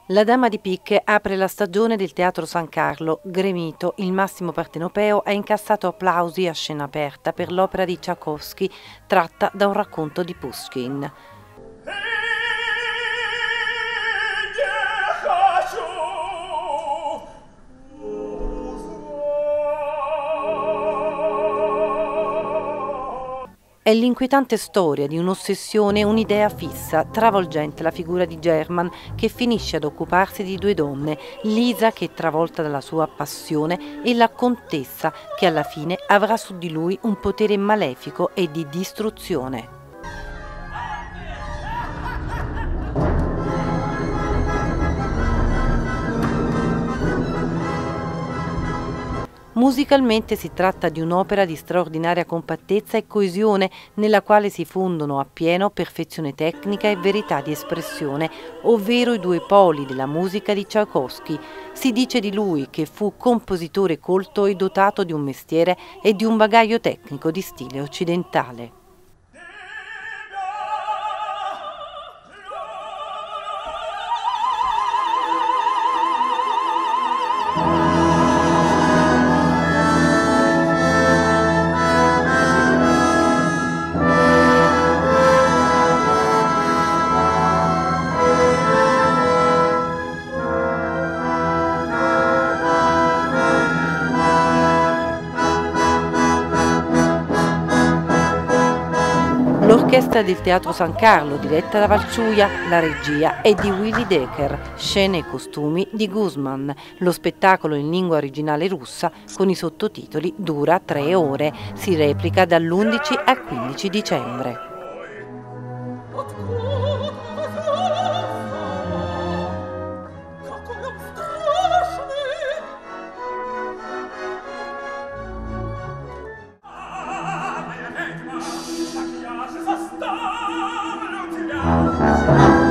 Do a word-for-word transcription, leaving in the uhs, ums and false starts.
La Dama di Picche apre la stagione del Teatro San Carlo. Gremito, il massimo partenopeo, ha incassato applausi a scena aperta per l'opera di Tchaikovsky tratta da un racconto di Pushkin. È l'inquietante storia di un'ossessione e un'idea fissa, travolgente la figura di German, che finisce ad occuparsi di due donne, Lisa che è travolta dalla sua passione e la contessa che alla fine avrà su di lui un potere malefico e di distruzione. Musicalmente si tratta di un'opera di straordinaria compattezza e coesione nella quale si fondono appieno perfezione tecnica e verità di espressione, ovvero i due poli della musica di Tchaikovsky. Si dice di lui che fu compositore colto e dotato di un mestiere e di un bagaglio tecnico di stile occidentale. L'orchestra del Teatro San Carlo, diretta da Valciuia, la regia è di Willy Decker, scene e costumi di Guzman. Lo spettacolo in lingua originale russa con i sottotitoli dura tre ore, si replica dall'undici al quindici dicembre. Thank you.